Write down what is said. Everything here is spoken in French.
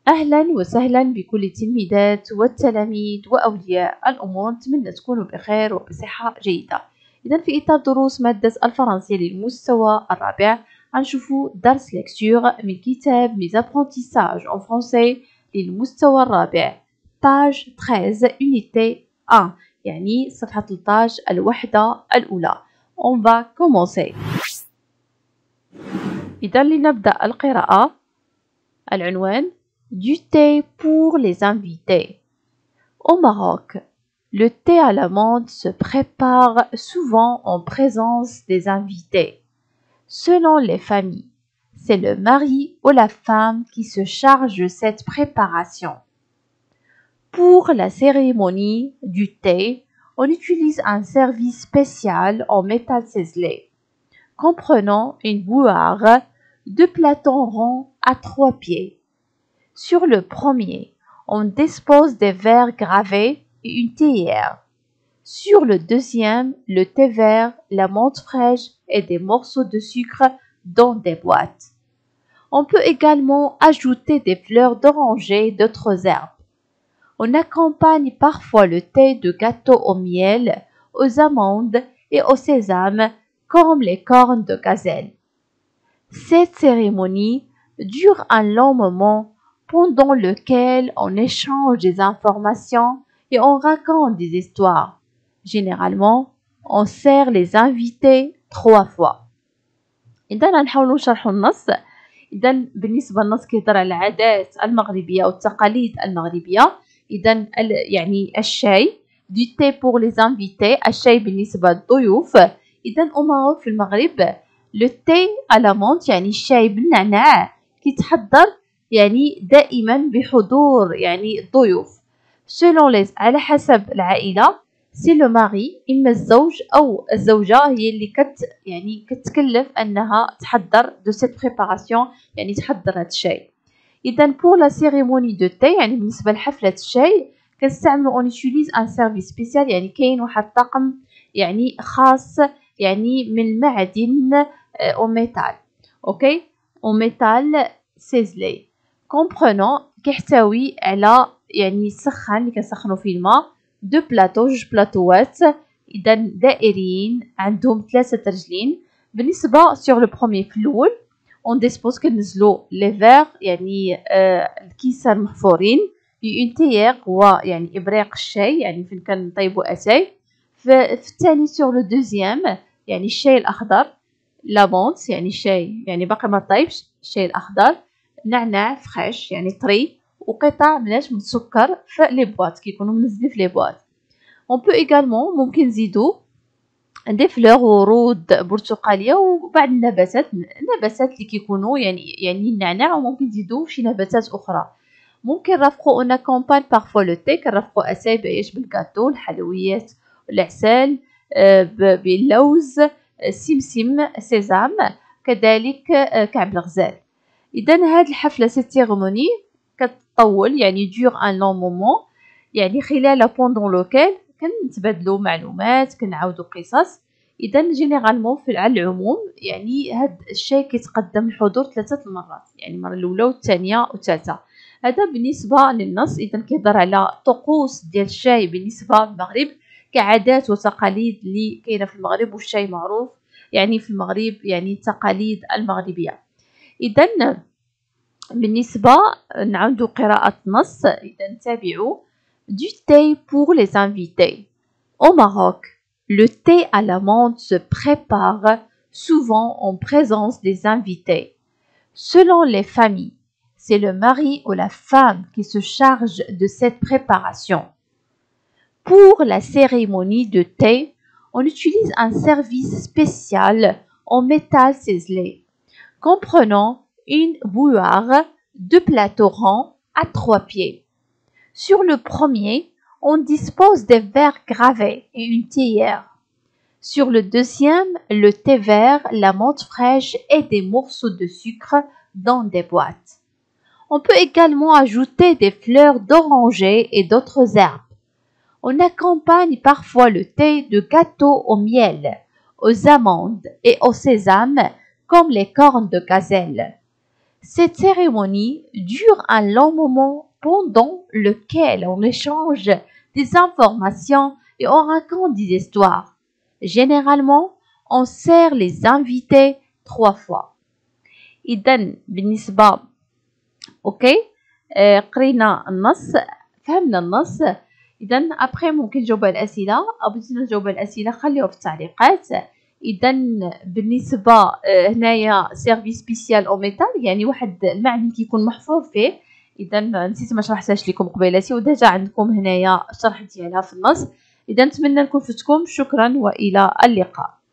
أهلا وسهلا بكل التلميذات والتلاميذ وأولياء الأمور، نتمنى تكونوا بخير وبصحة جيدة. إذا في إطار دروس مادة الفرنسية للمستوى الرابع غنشوفوا درس لكتور من كتاب Les apprentissages en français للمستوى الرابع page 13 unité 1 يعني صفحة 13 الوحدة الأولى. On va commencer. إذا لنبدأ القراءة. العنوان Du thé pour les invités. Au Maroc, le thé à la menthe se prépare souvent en présence des invités. Selon les familles, c'est le mari ou la femme qui se charge de cette préparation. Pour la cérémonie du thé, on utilise un service spécial en métal ciselé, comprenant une bouilloire, deux plateaux ronds à 3 pieds. Sur le premier, on dispose des verres gravés et une théière. Sur le deuxième, le thé vert, la menthe fraîche et des morceaux de sucre dans des boîtes. On peut également ajouter des fleurs d'oranger et d'autres herbes. On accompagne parfois le thé de gâteaux au miel, aux amandes et au sésame, comme les cornes de gazelle. Cette cérémonie dure un long moment pendant lequel on échange des informations et on raconte des histoires. Généralement, on sert les invités 3 fois. إذا نحاولوا نشرحوا النص. إذا بالنسبة للنص كيهضر على العادات المغربية والتقاليد المغربية. إذا يعني الشاي du thé pour les invités، الشاي بالنسبة للضيوف. إذا أماروك في المغرب le thé à la menthe يعني الشاي بالنعناع كيتحضر يعني دائما بحضور يعني الضيوف. selon les على حسب العائلة c'est le mari إما الزوج أو الزوجة هي اللي يعني كتكلف أنها تحضر de cette préparation يعني تحضر هذا الشاي. إذا pour la cérémonie de thé يعني بالنسبة لحفلة الشاي كنستعملوا on utilise un service spécial يعني كاين واحد الطاقم يعني خاص يعني من المعدن au métal. أوكي au métal ciselé. comprenant كيحتوي على يعني سخان اللي كنسخنوا فيه الماء دو بلاطو جوج بلاطوات اذا دائريين عندهم 3 رجلين. بالنسبه سور لو بروميير في الاول اون ديسبوز كنزلوا لي فير يعني الكيسان محفورين اون تيير هو يعني ابريق الشاي يعني فين كنطيبوا اتاي. في الثاني سور لو دوزيام يعني الشاي الاخضر لامونت يعني الشاي يعني باقي ما طايبش الشاي الاخضر نعناع فريش يعني طري وقطع من السكر في لي بواط كيكونوا منزلين في لي بواط. اون بو ايغالمون ممكن نزيدو دي فلور ورود برتقاليه وبعض النباتات اللي كيكونوا يعني النعناع وممكن نزيدو شي نباتات اخرى. ممكن نرافقو اون اكومبان بارفوا لو تي كنرافقو اتاي بعيش بالكاطو الحلويات العسل باللوز سمسم سيزام كذلك كعب الغزال. إذا هاد الحفلة سيريموني كتطول يعني دور ان لون مومون يعني خلال بوندون لوكيل كنتبادلوا معلومات كنعاودوا قصص. إذا جينيرالمون في على العموم يعني هاد الشاي كيتقدم الحضور 3 المرات يعني المره الاولى والثانيه والثالثه. هذا بالنسبه للنص. اذا كيهضر على طقوس ديال الشاي بالنسبه للمغرب كعادات وتقاليد اللي كاينه في المغرب والشاي معروف يعني في المغرب يعني التقاليد المغربيه. إذا بالنسبة نعاودو قراءة النص. إذا نتابعو du thé pour les invités. Au Maroc, le thé à la menthe se prépare souvent en présence des invités. Selon les familles, c'est le mari ou la femme qui se charge de cette préparation. Pour la cérémonie de thé, on utilise un service spécial en métal ciselé, comprenant une bouilloire, 2 plateaux ronds à 3 pieds. Sur le premier, on dispose des verres gravés et une théière. Sur le deuxième, le thé vert, la menthe fraîche et des morceaux de sucre dans des boîtes. On peut également ajouter des fleurs d'oranger et d'autres herbes. On accompagne parfois le thé de gâteaux au miel, aux amandes et au sésame comme les cornes de gazelle. Cette cérémonie dure un long moment pendant lequel on échange des informations et on raconte des histoires. Généralement, on sert les invités 3 fois. إذن بالنسبة أوكي قرينا النص، فهمنا النص. إذن أبخي ممكن نجاوب على الأسئلة، أو بغيتو نجاوب على الأسئلة خليوها في التعليقات. إذن بالنسبة هنايا سيرفيس سبيسيال أو ميتال، يعني واحد المعدن كيكون محفور فيه. إذن نسيت ما شرحتهاش لكم قبيلاتي، وديجا عندكم هنايا الشرح ديالها في النص. إذن نتمنى نكون فتكم. شكرا وإلى اللقاء.